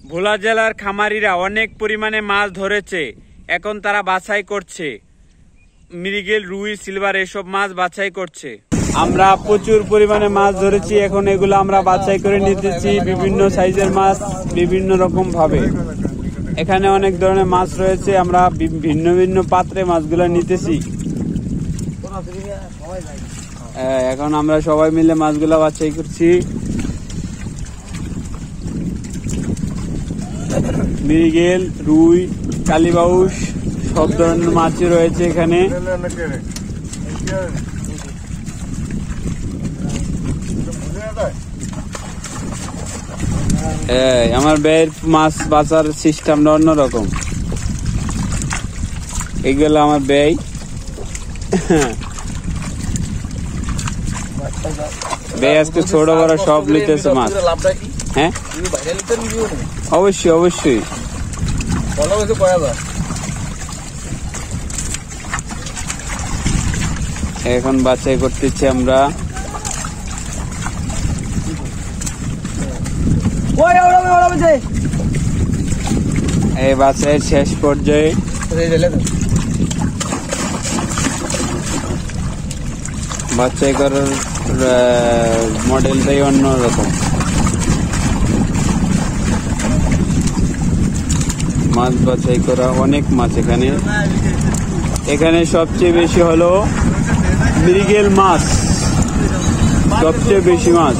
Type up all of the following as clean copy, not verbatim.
ভোলা জেলার খামারিরা অনেক পরিমাণে মাছ ধরেছে, এখন তারা বাছাই করছে। মৃগেল, রুই, সিলভার এসব মাছ বাছাই করছে। আমরা প্রচুর পরিমাণে মাছ ধরেছি, এখন এগুলো আমরা বাছাই করে নিতেছি। বিভিন্ন সাইজের মাছ বিভিন্ন রকম ভাবে এখানে অনেক ধরনের মাছ রয়েছে। আমরা ভিন্ন ভিন্ন পাত্রে মাছগুলো নিতেছি। এখন আমরা সবাই মিলে মাছগুলো বাছাই করছি। মৃগেল, রুই, কালীবাউস সব ধরনের মাছই রয়েছে এখানে। আমার ব্যয়ের মাছ বাঁচার সিস্টেমটা অন্যরকম। এগুলো আমার ব্যয়। ব্যয় আজকে ছোট বড় সব লিতেছে মাছ। হ্যাঁ, অবশ্যই অবশ্যই। এখন বাছাই করতেছি আমরা। এই বাছাইয়ের শেষ পর্যায়ে বাছাই করার মডেলটাই অন্যরকম। মাছ বাছাই করা অনেক মাছ এখানে। এখানে সবচেয়ে বেশি হলো মৃগেল মাছ, সবচেয়ে বেশি মাছ।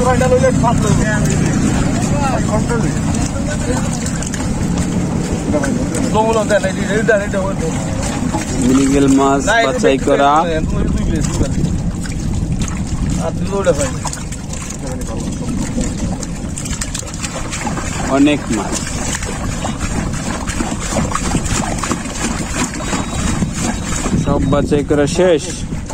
মৃগেল মাছ বাছাই করা অনেক মাছ। সব বাছাই করা শেষ।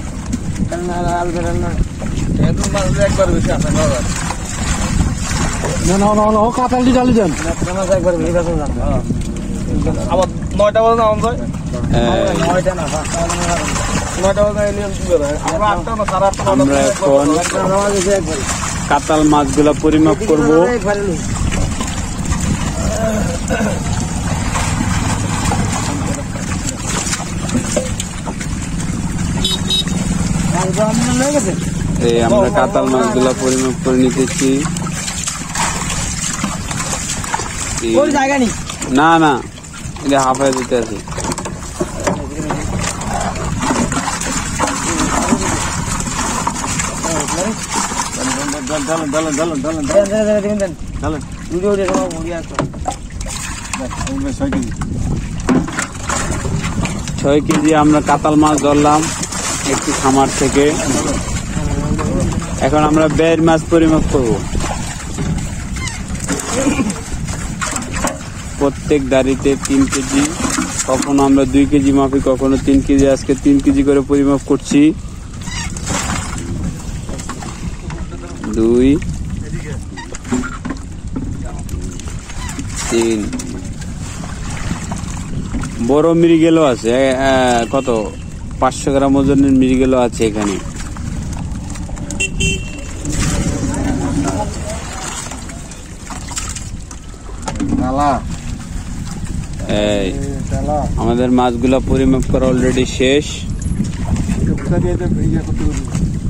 কাতাল দিয়ে চালিয়ে যান। আবার 9টা বাজে নাম যায়। 9টা না, 9টা বাজে আমরা এখন কাতাল মাছগুলা পরিমাপ করবো। আমরা কাতাল মাছগুলা পরিমাপ করে নিতেছি। না না, এটা হাফায় দিতে আছে। ছয় কেজি আমরা কাতাল মাছ ধরলাম একটি খামার থেকে। এখন আমরা বের মাছ পরিমাপ করব। প্রত্যেক দাঁড়িতে 3 কেজি, কখনো আমরা 2 কেজি মাপি, কখনো 3 কেজি। আজকে 3 কেজি করে পরিমাপ করছি। 2 3 বড় মৃগেলও আছে। কত 500 গ্রাম ওজনের মৃগেলও আছে এখানে। আমাদের মাছগুলা পরিমাপ করা অলরেডি শেষ।